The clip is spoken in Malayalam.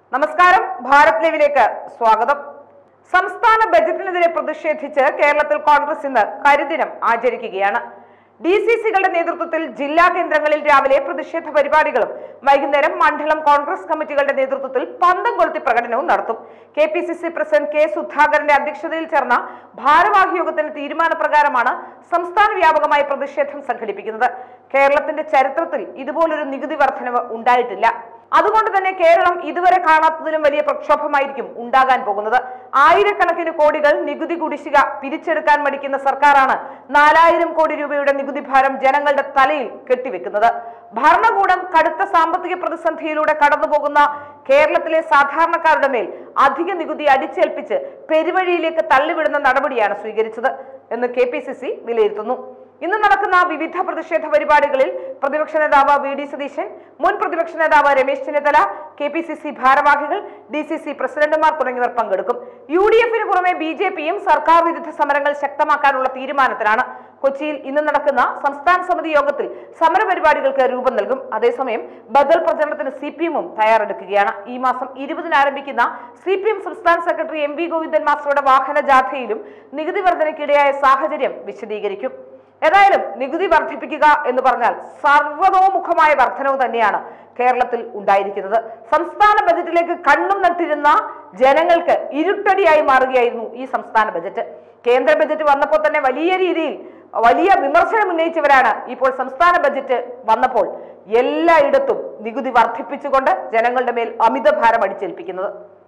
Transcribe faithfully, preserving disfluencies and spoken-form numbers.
നമസ്കാരം, ഭാരത് ലൈവിലേക്ക് സ്വാഗതം. സംസ്ഥാന ബജറ്റിനെതിരെ പ്രതിഷേധിച്ച് കേരളത്തിൽ കോൺഗ്രസ് ഇന്ന് കരിദിനം ആചരിക്കുകയാണ്. ഡി സി സികളുടെ നേതൃത്വത്തിൽ ജില്ലാ കേന്ദ്രങ്ങളിൽ രാവിലെ പ്രതിഷേധ പരിപാടികളും വൈകുന്നേരം മണ്ഡലം കോൺഗ്രസ് കമ്മിറ്റികളുടെ നേതൃത്വത്തിൽ പന്തം കൊളുത്തി പ്രകടനവും നടത്തും. K P C C president K സുധാകരന്റെ അധ്യക്ഷതയിൽ ചേർന്ന ഭാരവാഹി യോഗത്തിന്റെ തീരുമാനപ്രകാരമാണ് സംസ്ഥാന വ്യാപകമായി പ്രതിഷേധം സംഘടിപ്പിക്കുന്നത്. കേരളത്തിന്റെ ചരിത്രത്തിൽ ഇതുപോലൊരു നികുതി വർധനവ് ഉണ്ടായിട്ടില്ല. അതുകൊണ്ട് തന്നെ കേരളം ഇതുവരെ കാണാത്തതിലും വലിയ പ്രക്ഷോഭമായിരിക്കും ഉണ്ടാകാൻ പോകുന്നത്. ആയിരക്കണക്കിന് കോടികൾ നികുതി കുടിശ്ശിക പിരിച്ചെടുക്കാൻ മടിക്കുന്ന സർക്കാരാണ് നാലായിരം കോടി രൂപയുടെ നികുതി ഭാരം ജനങ്ങളുടെ തലയിൽ കെട്ടിവെക്കുന്നത്. ഭരണകൂടം കടുത്ത സാമ്പത്തിക പ്രതിസന്ധിയിലൂടെ കടന്നുപോകുന്ന കേരളത്തിലെ സാധാരണക്കാരുടെ മേൽ അധിക നികുതി അടിച്ചേൽപ്പിച്ച് പെരുവഴിയിലേക്ക് തള്ളിവിടുന്ന നടപടിയാണ് സ്വീകരിച്ചത് എന്ന് കെ പി സി സി വിലയിരുത്തുന്നു. ഇന്ന് നടക്കുന്ന വിവിധ പ്രതിഷേധ പരിപാടികളിൽ പ്രതിപക്ഷ നേതാവ് വി ഡി സതീശൻ, മുൻ പ്രതിപക്ഷ നേതാവ് Ramesh Chennithala, K P C C ഭാരവാഹികൾ, ഡി സി സി പ്രസിഡന്റുമാർ തുടങ്ങിയവർ പങ്കെടുക്കും. യു ഡി എഫിന് പുറമെ ബി ജെ പിയും സർക്കാർ വിരുദ്ധ സമരങ്ങൾ ശക്തമാക്കാനുള്ള തീരുമാനത്തിലാണ്. കൊച്ചിയിൽ ഇന്ന് നടക്കുന്ന സംസ്ഥാന സമിതി യോഗത്തിൽ സമരപരിപാടികൾക്ക് രൂപം നൽകും. അതേസമയം ബദൽ പ്രചരണത്തിന് സി പി എമ്മും തയ്യാറെടുക്കുകയാണ്. ഈ മാസം ഇരുപതിന് ആരംഭിക്കുന്ന സി പി എം സംസ്ഥാന സെക്രട്ടറി എം വി ഗോവിന്ദൻ മാസ്റ്ററുടെ വാഹന ജാഥയിലും നികുതി വർധനയ്ക്കിടയായ സാഹചര്യം വിശദീകരിക്കും. ഏതായാലും നികുതി വർദ്ധിപ്പിക്കുക എന്ന് പറഞ്ഞാൽ സർവതോമുഖമായ വർധനവ് തന്നെയാണ് കേരളത്തിൽ ഉണ്ടായിരിക്കുന്നത്. സംസ്ഥാന ബജറ്റിലേക്ക് കണ്ണും നട്ടിരുന്ന ജനങ്ങൾക്ക് ഇരുട്ടടിയായി മാറുകയായിരുന്നു ഈ സംസ്ഥാന ബജറ്റ്. കേന്ദ്ര ബജറ്റ് വന്നപ്പോൾ തന്നെ വലിയ രീതിയിൽ വലിയ വിമർശനം ഉന്നയിച്ചവരാണ് ഇപ്പോൾ സംസ്ഥാന ബജറ്റ് വന്നപ്പോൾ എല്ലായിടത്തും നികുതി വർദ്ധിപ്പിച്ചുകൊണ്ട് ജനങ്ങളുടെ മേൽ അമിതഭാരം അടിച്ചേൽപ്പിക്കുന്നത്.